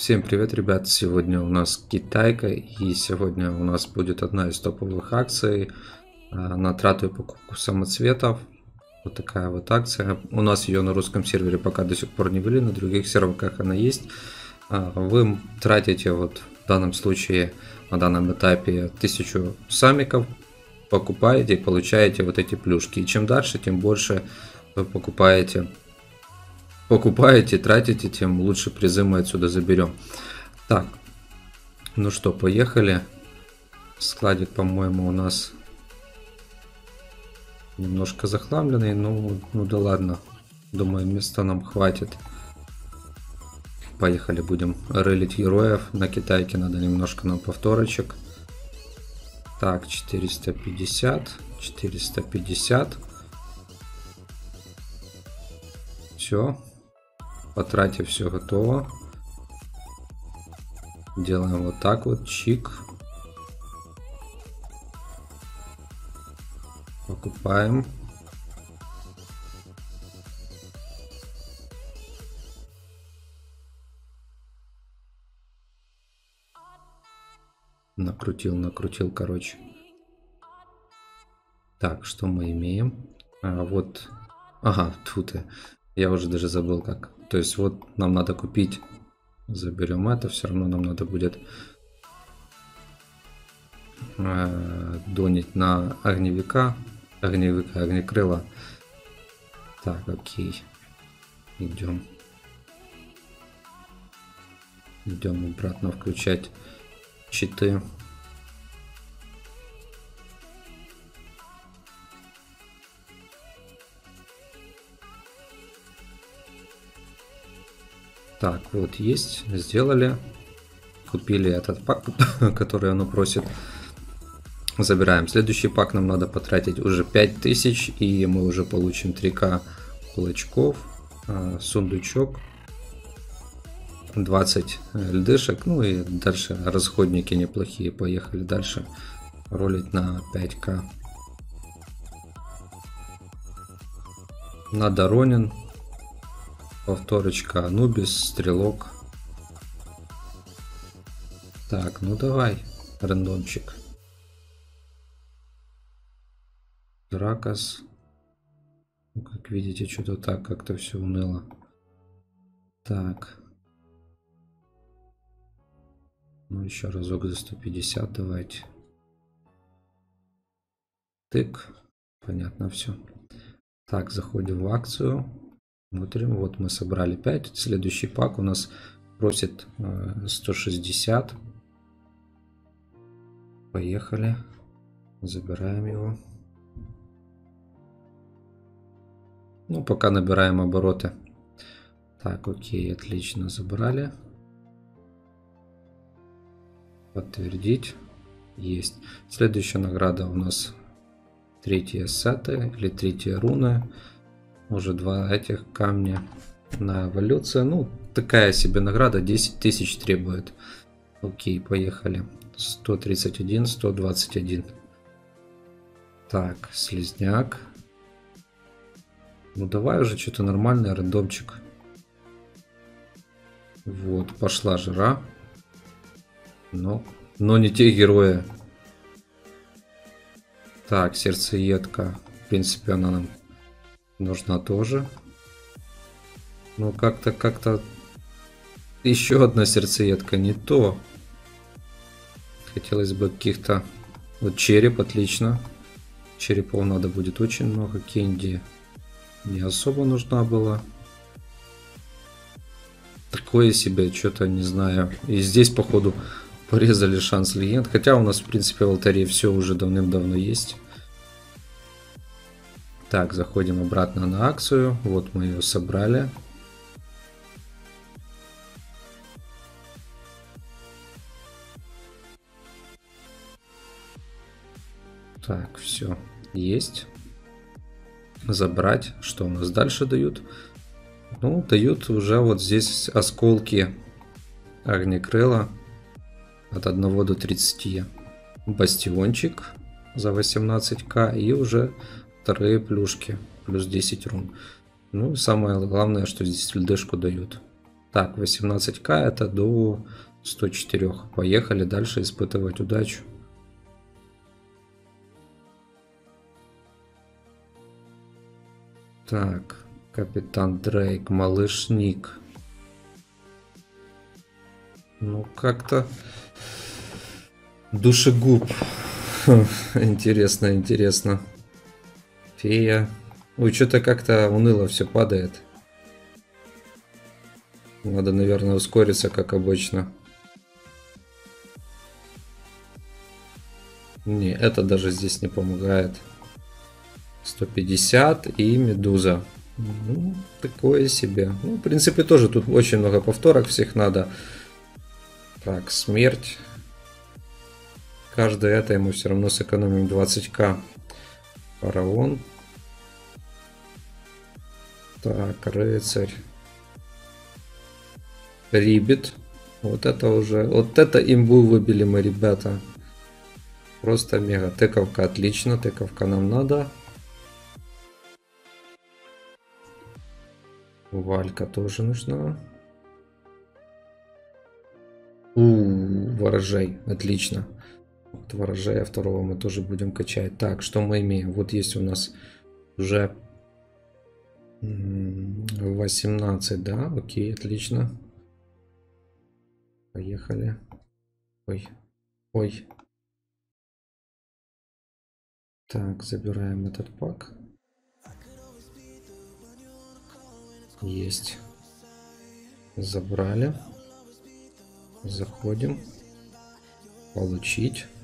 Всем привет, ребят! Сегодня у нас Китайка, и сегодня у нас будет одна из топовых акций на трату и покупку самоцветов. Вот такая вот акция. У нас ее на русском сервере пока до сих пор не ввели, на других серверах она есть. Вы тратите вот в данном случае, на данном этапе 1000 самиков, покупаете и получаете вот эти плюшки. И чем дальше, тем больше вы покупаете, тратите, тем лучше призы мы отсюда заберем. Так, ну что, поехали. Складик, по-моему, у нас немножко захламленный, ну да ладно. Думаю, места нам хватит. Поехали, будем релить героев. На Китайке надо немножко нам повторочек. Так, 450, 450. Все. Потратив, все готово. Делаем вот так вот, чик. Покупаем. Накрутил, короче. Так, что мы имеем? Вот. Ага, тут я уже даже забыл как. То есть вот нам надо купить. Заберем это, все равно нам надо будет донить на огневика. Огнекрыла. Так, окей. Идем обратно включать читы. Так, вот есть, сделали, купили этот пак, который оно просит, забираем. Следующий пак нам надо потратить уже 5000, и мы уже получим 3К кулачков, сундучок, 20 льдышек, ну и дальше расходники неплохие. Поехали дальше ролить на 5К. Надо Ронин. Повторочка, Анубис, Стрелок. Так, ну давай, рандомчик. Дракос. Ну, как видите, что-то так как-то все уныло. Так. Ну, еще разок за 150 давайте. Тык. Понятно все. Так, заходим в акцию. Смотрим, вот мы собрали 5. Следующий пак у нас просит 160. Поехали. Забираем его. Ну, пока набираем обороты. Так, окей, отлично, забрали. Подтвердить. Есть. Следующая награда у нас 3 сеты или 3 руны. Уже 2 этих камня на эволюцию. Ну, такая себе награда, 10 тысяч требует. Окей, поехали. 131, 121. Так, слизняк. Ну, давай уже что-то нормальное, рандомчик. Вот, пошла жара. Но не те герои. Так, сердцеедка. В принципе, она нам нужна тоже. Ну, как-то еще одна сердцеедка не то. Хотелось бы каких-то... Вот череп, отлично. Черепов надо будет очень много. Кенди не особо нужна была. Такое себе, что-то не знаю. И здесь, походу, порезали шанс легенд. Хотя у нас, в принципе, в алтаре все уже давным-давно есть. Так, заходим обратно на акцию. Вот мы ее собрали. Так, все, есть. Забрать. Что у нас дальше дают? Ну, дают уже вот здесь осколки огнекрыла от 1 до 30. Бастиончик за 18к и уже вторые плюшки, плюс 10 рун. Ну, самое главное, что здесь льдышку дают. Так, 18к это до 104. Поехали дальше испытывать удачу. Так, капитан Дрейк, малыш Ник. Ну, как-то душегуб. Интересно, интересно. Фея. Ой, что-то как-то уныло все падает. Надо, наверное, ускориться, как обычно. Не, это даже здесь не помогает. 150 и медуза. Ну, такое себе. Ну, в принципе, тоже тут очень много повторок всех надо. Так, смерть. Каждое это мы все равно сэкономим 20к. Фараон. Так, рыцарь. Рибит. Вот это уже... Вот это имбу выбили мы, ребята. Просто мега. Тыковка отлично. Тыковка нам надо. Валька тоже нужна. Ворожей. Отлично. Вот ворожея второго мы тоже будем качать. Так, что мы имеем? Вот есть у нас уже 18, да? Окей, отлично. Поехали. Ой. Ой. Так, забираем этот пак. Есть. Забрали. Заходим. Получить.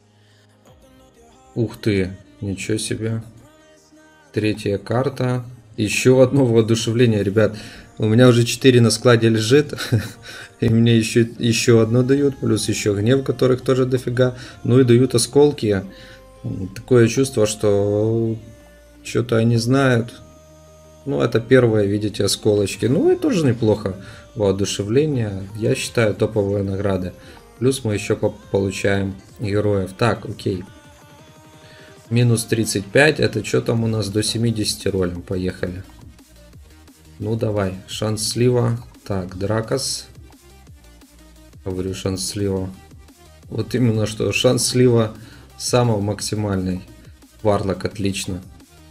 Ух ты, ничего себе. Третья карта. Еще одно воодушевление, ребят. У меня уже 4 на складе лежит. И мне еще одно дают. Плюс еще гнев, которых тоже дофига. Ну и дают осколки. Такое чувство, что что-то они знают. Ну, это первое, видите, осколочки. Ну, и тоже неплохо. Воодушевление. Я считаю, топовые награды. Плюс мы еще получаем героев. Так, окей. Минус 35. Это что там у нас до 70 ролем? Поехали. Ну, давай. Шанс слива. Так, Дракос. Говорю, шанс слива. Вот именно что. Шанс слива самый максимальный. Варлок отлично.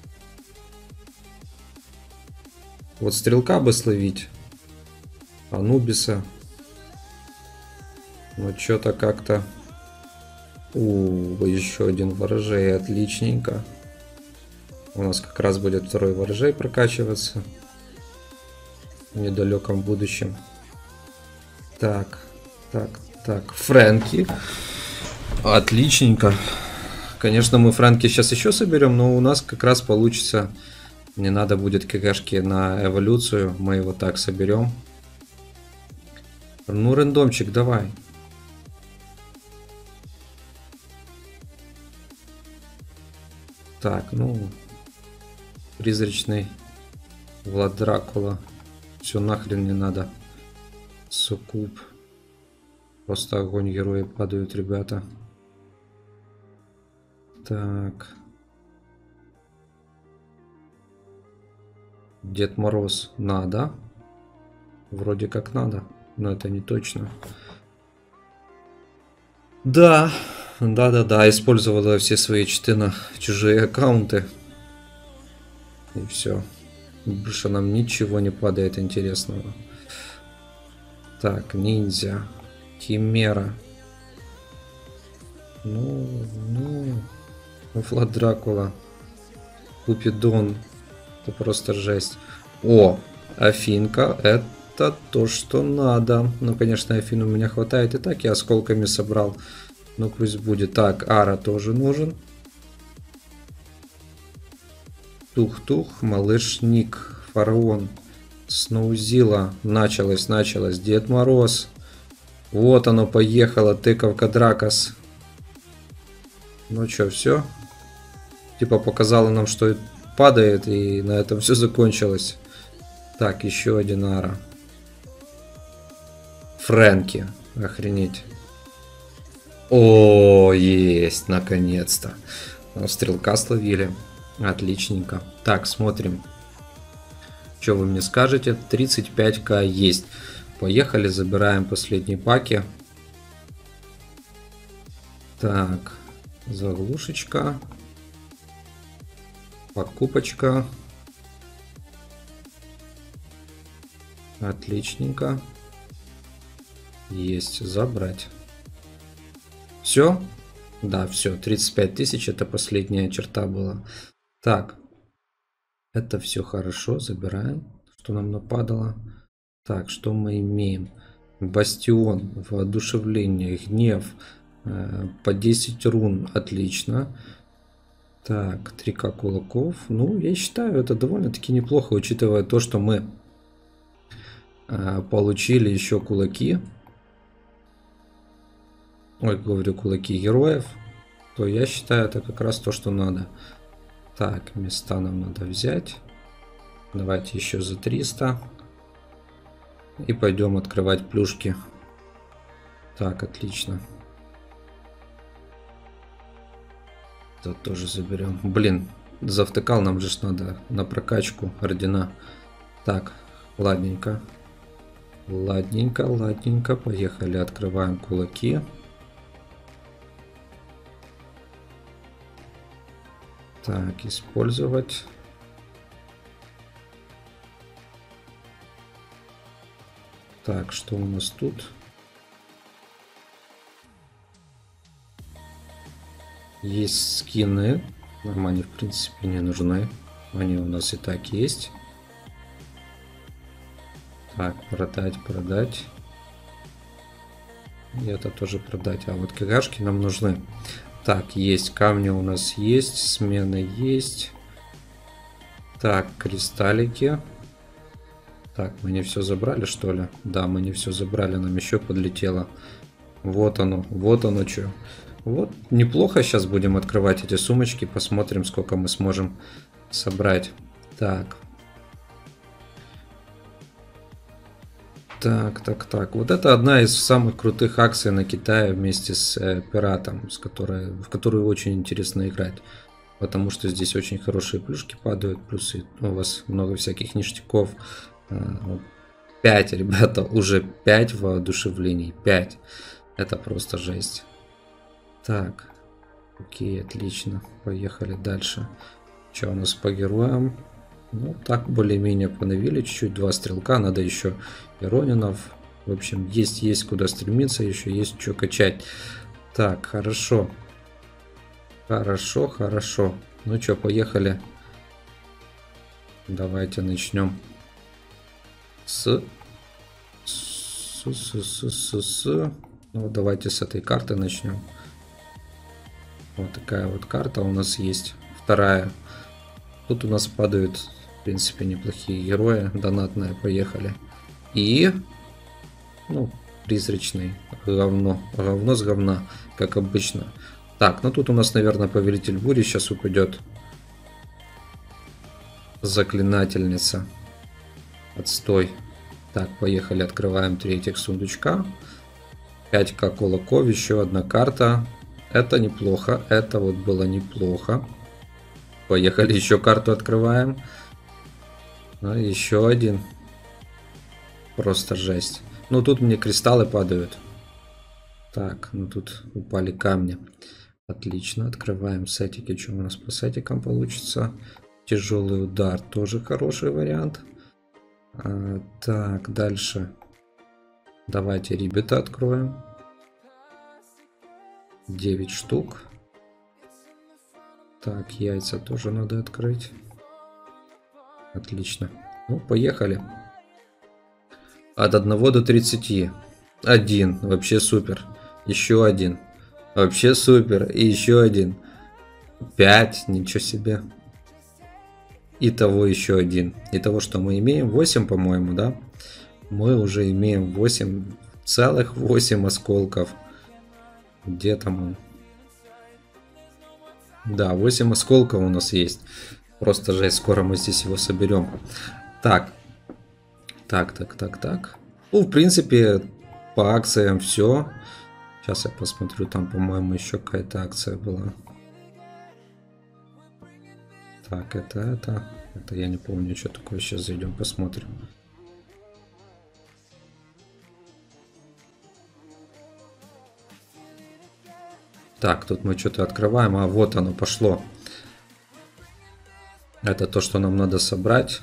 Вот стрелка бы словить. Анубиса. Но что-то как-то... еще один ворожей. Отличненько. У нас как раз будет второй ворожей прокачиваться. В недалеком будущем. Так. Фрэнки. Отличненько. Конечно, мы Фрэнки сейчас еще соберем, но у нас как раз получится... Не надо будет КГшки на эволюцию. Мы его так соберем. Ну, рандомчик, давай. Так, ну... Призрачный Влад Дракула. Все нахрен не надо. Суккуб. Просто огонь, герои падают, ребята. Так... Дед Мороз надо. Вроде как надо, но это не точно. Да, использовала все свои читы на чужие аккаунты. И все. Больше нам ничего не падает интересного. Так, ниндзя. Химера. Ну, Влад Дракула. Купидон. Это просто жесть. О, Афинка. Это то, что надо. Ну, конечно, Афину у меня хватает и так. Я осколками собрал. Ну, пусть будет. Так, Ара тоже нужен. Тух-тух. Малыш Ник. Фараон. Сноузила. Началось. Дед Мороз. Вот оно поехало. Тыковка Дракос. Ну что, все? Типа показало нам, что падает, и на этом все закончилось. Так, еще один Ара. Фрэнки. Охренеть. О, есть, наконец-то. Стрелка словили. Отличненько. Так, смотрим. Что вы мне скажете? 35к есть. поехали, забираем последние паки. Так, заглушечка. Покупочка. Отличненько. Есть, забрать. Все? Да, все. 35 тысяч, это последняя черта была. Так. Это все хорошо, забираем. Что нам нападало? Так, что мы имеем? Бастион, воодушевление, гнев. По 10 рун, отлично. Так, 3К кулаков. Ну, я считаю, это довольно-таки неплохо, учитывая то, что мы получили еще кулаки. Ой, говорю, кулаки героев. То я считаю, это как раз то, что надо. Так, места нам надо взять. Давайте еще за 300. И пойдем открывать плюшки. Так, отлично. Это тоже заберем. Блин, завтыкал, нам же надо на прокачку ордена. Так, ладненько. Ладненько, ладненько. Поехали, открываем кулаки. Так, использовать. Так, что у нас тут? Есть скины. Нам они, в принципе, не нужны. Они у нас и так есть. Так, продать, продать. И это тоже продать. А вот кигашки нам нужны. Так, есть камни у нас есть. Смена есть. Так, кристаллики. Так, мы не все забрали, что ли? Да, мы не все забрали. Нам еще подлетело. Вот оно что. Вот, неплохо сейчас будем открывать эти сумочки. Посмотрим, сколько мы сможем собрать. Так. Так. Вот это одна из самых крутых акций на Китае вместе с Пиратом, в которую очень интересно играть. Потому что здесь очень хорошие плюшки падают. Плюс у вас много всяких ништяков. 5, ребята, уже 5 воодушевлений. 5. Это просто жесть. Так. Окей, отлично. Поехали дальше. Что у нас по героям? Ну, так более-менее поновили. Чуть-чуть 2 стрелка. Надо еще иронинов. В общем, есть куда стремиться. Еще есть что качать. Так, хорошо. Хорошо. Ну что, поехали. Давайте начнем Ну, давайте с этой карты начнем. Вот такая вот карта у нас есть. Вторая. Тут у нас падают, в принципе, неплохие герои. Донатные, поехали. И... Ну, призрачный. Говно. Говно с говна, как обычно. Так, ну тут у нас, наверное, повелитель бури сейчас упадет. Заклинательница. Отстой. Так, поехали, открываем 3 этих сундучка. 5к кулаков, еще одна карта. Это неплохо, это вот было неплохо. Поехали, еще карту открываем. Ну, еще один. Просто жесть. Ну, тут мне кристаллы падают. Так, ну тут упали камни. Отлично, открываем сетики. Что у нас по сетикам получится? Тяжелый удар, тоже хороший вариант. Так, дальше. Давайте ребята откроем. 9 штук. Так, яйца тоже надо открыть. Отлично. Ну, поехали. От 1 до 30. 1. Вообще супер. Еще один. Вообще супер. И еще один. 5. Ничего себе. Итого еще один. Итого, что мы имеем? 8, по-моему, да? Мы уже имеем 8, целых 8 осколков. Где там он? Да, 8 осколков у нас есть. Просто жесть, скоро мы здесь его соберем. Так. Ну, в принципе, по акциям все. Сейчас я посмотрю, там, по-моему, еще какая-то акция была. Так, это я не помню, что такое. Сейчас зайдем, посмотрим. Так, тут мы что-то открываем. А, вот оно пошло. Это то, что нам надо собрать.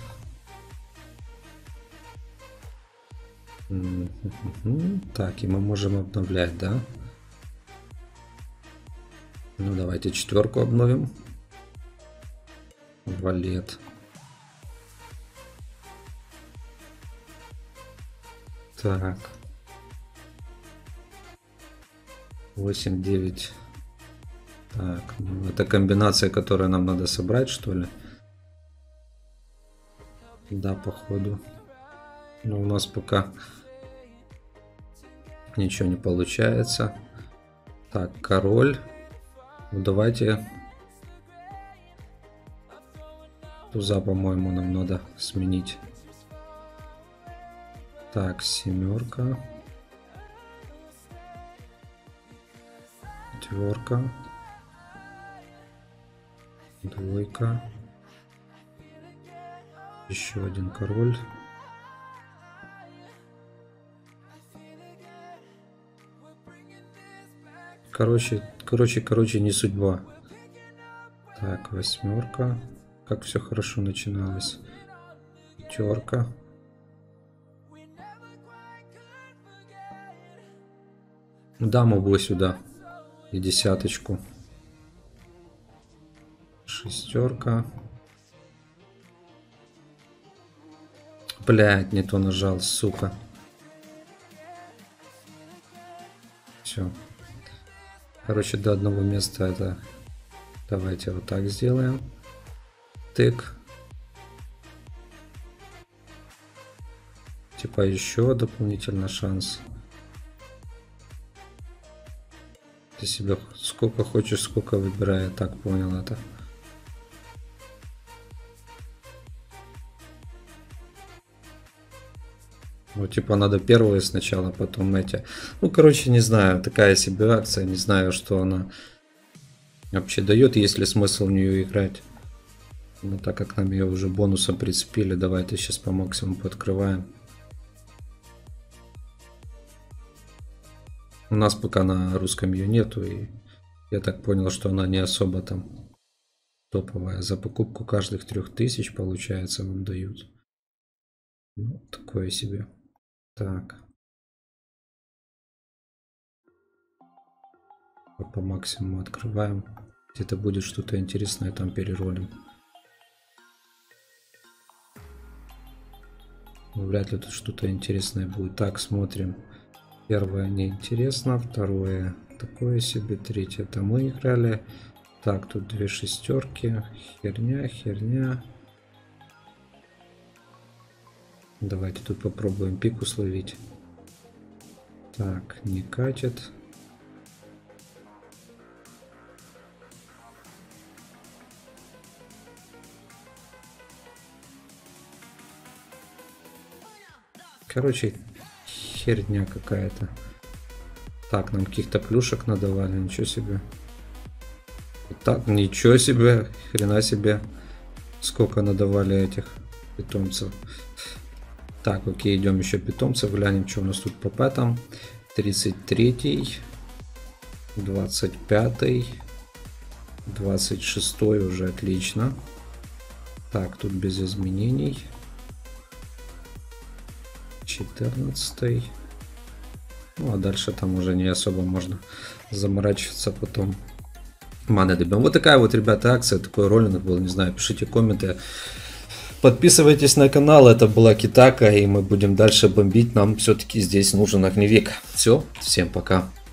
Так, и мы можем обновлять, да? Ну, давайте 4 обновим. Валет. Так. 8, 9. Так, ну, это комбинация, которую нам надо собрать, что ли? Да, походу. Но у нас пока ничего не получается. Так, король. Ну, давайте. Туза, по-моему, нам надо сменить. Так, 7. 4. 2. Еще один король. Короче, не судьба. Так, 8. Как все хорошо начиналось. 5. Даму бы сюда. И 10. 6. Блядь, не то нажал, сука. Все. Короче, до одного места это... Давайте вот так сделаем. Тык. Типа еще дополнительно шанс. Ты себе сколько хочешь, сколько выбирай. Я так понял это. Вот, типа, надо первые сначала, потом эти. Ну, короче, не знаю, такая себе акция, не знаю, что она вообще дает, есть ли смысл в нее играть. Но так как нам ее уже бонусом прицепили, давайте сейчас по максимуму подкрываем. У нас пока на русском ее нету, и я так понял, что она не особо там топовая. За покупку каждых 3000, получается, вам дают. Ну, такое себе. Так. По максимуму открываем. Где-то будет что-то интересное, там переролим. Но вряд ли тут что-то интересное будет. Так, смотрим. Первое неинтересно, второе такое себе, третье это мы играли. Так, тут 2 шестерки. Херня. Давайте тут попробуем пику словить. Так, не катит. Короче, херня какая-то. Так, нам каких-то плюшек надавали, ничего себе. Так, ничего себе, хрена себе. Сколько надавали этих питомцев. Так, окей, идем еще питомцев, глянем, что у нас тут по пэтам. 33, 25, 26 уже отлично. Так, тут без изменений. 14. Ну, а дальше там уже не особо можно заморачиваться потом. Маны добьем. Вот такая вот, ребята, акция. Такой роллинг был. Не знаю, пишите комменты. Подписывайтесь на канал. Это была Китака. И мы будем дальше бомбить. Нам все-таки здесь нужен огневик. Все. Всем пока.